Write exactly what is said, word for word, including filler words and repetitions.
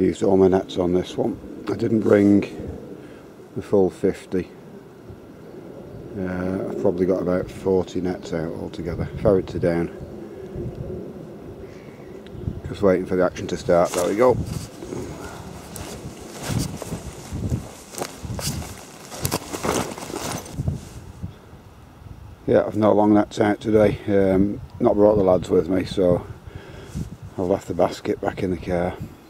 Used all my nets on this one. I didn't bring the full fifty. Uh, I've probably got about forty nets out altogether. Ferreted down. Just waiting for the action to start. There we go. Yeah, I've no long nets out today. Um, not brought the lads with me, so I've left the basket back in the car.